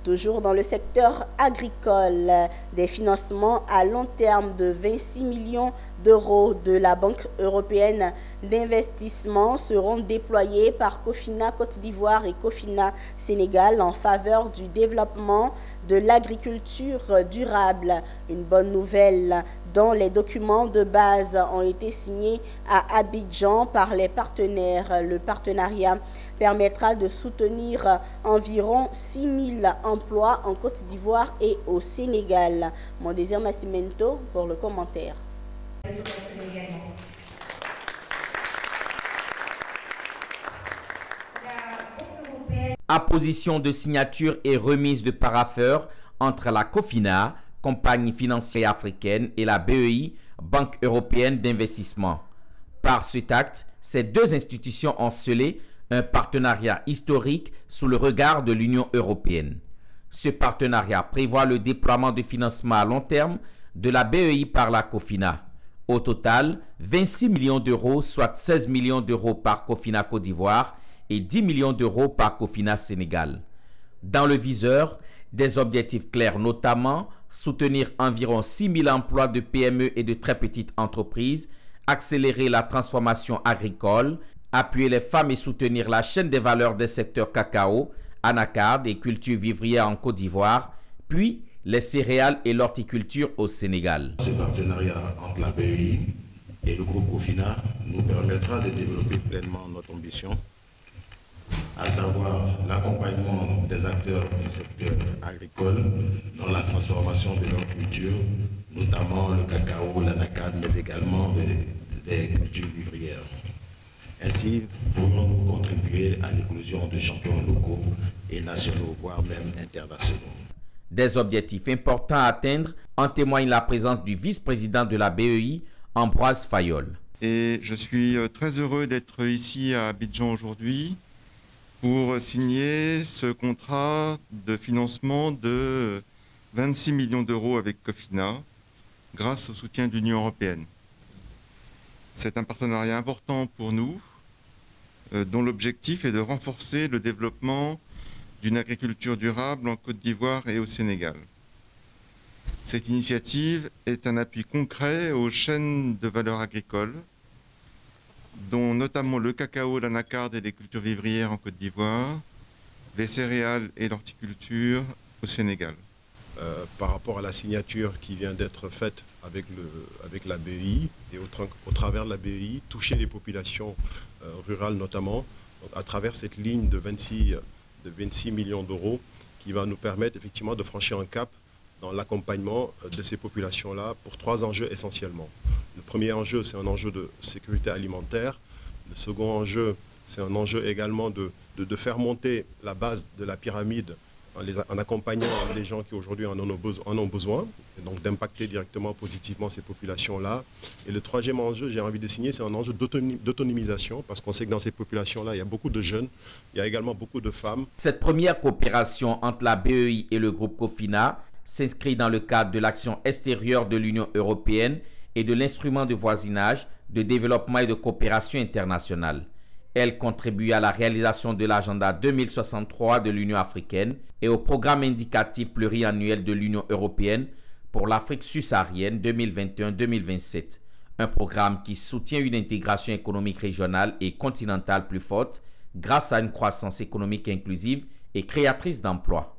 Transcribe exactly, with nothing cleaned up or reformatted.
Toujours dans le secteur agricole, des financements à long terme de vingt-six millions d'euros de la Banque européenne d'investissement seront déployés par Cofina Côte d'Ivoire et Cofina Sénégal en faveur du développement de l'agriculture durable. Une bonne nouvelle dont les documents de base ont été signés à Abidjan par les partenaires. Le partenariat permettra de soutenir environ six mille emplois en Côte d'Ivoire et au Sénégal. Mon désir Nascimento pour le commentaire. Apposition de signature et remise de parapheur entre la Cofina, compagnie financière africaine, et la B E I, Banque européenne d'investissement. Par cet acte, ces deux institutions ont scellé un partenariat historique sous le regard de l'Union européenne. Ce partenariat prévoit le déploiement de financements à long terme de la B E I par la Cofina. Au total, vingt-six millions d'euros, soit seize millions d'euros par Cofina Côte d'Ivoire et dix millions d'euros par Cofina Sénégal. Dans le viseur, des objectifs clairs, notamment soutenir environ six mille emplois de P M E et de très petites entreprises, accélérer la transformation agricole, appuyer les femmes et soutenir la chaîne des valeurs des secteurs cacao, anacarde et culture vivrière en Côte d'Ivoire, puis les céréales et l'horticulture au Sénégal. Ce partenariat entre la B E I et le groupe Cofina nous permettra de développer pleinement notre ambition, à savoir l'accompagnement des acteurs du secteur agricole dans la transformation de leur culture, notamment le cacao, l'anacarde, mais également des, des cultures vivrières. Ainsi, pourrons-nous contribuer à l'éclosion de champions locaux et nationaux, voire même internationaux. Des objectifs importants à atteindre en témoigne la présence du vice-président de la B E I, Ambroise Fayol. Et je suis très heureux d'être ici à Abidjan aujourd'hui pour signer ce contrat de financement de vingt-six millions d'euros avec Cofina grâce au soutien de l'Union européenne. C'est un partenariat important pour nous, euh, dont l'objectif est de renforcer le développement d'une agriculture durable en Côte d'Ivoire et au Sénégal. Cette initiative est un appui concret aux chaînes de valeur agricole, dont notamment le cacao, l'anacarde et les cultures vivrières en Côte d'Ivoire, les céréales et l'horticulture au Sénégal. Euh, par rapport à la signature qui vient d'être faite avec, le, avec la B E I et au, au travers de la B E I, toucher les populations euh, rurales notamment, donc à travers cette ligne de vingt-six, de vingt-six millions d'euros qui va nous permettre effectivement de franchir un cap dans l'accompagnement de ces populations-là pour trois enjeux essentiellement. Le premier enjeu, c'est un enjeu de sécurité alimentaire. Le second enjeu, c'est un enjeu également de, de, de faire monter la base de la pyramide en, les, en accompagnant les gens qui aujourd'hui en, en ont besoin, et donc d'impacter directement positivement ces populations-là. Et le troisième enjeu, j'ai envie de signer, c'est un enjeu d'autonomisation, parce qu'on sait que dans ces populations-là, il y a beaucoup de jeunes, il y a également beaucoup de femmes. Cette première coopération entre la B E I et le groupe Cofina s'inscrit dans le cadre de l'action extérieure de l'Union européenne et de l'instrument de voisinage, de développement et de coopération internationale. Elle contribue à la réalisation de l'agenda deux mille soixante-trois de l'Union africaine et au programme indicatif pluriannuel de l'Union européenne pour l'Afrique subsaharienne deux mille vingt et un à deux mille vingt-sept. Un programme qui soutient une intégration économique régionale et continentale plus forte grâce à une croissance économique inclusive et créatrice d'emplois.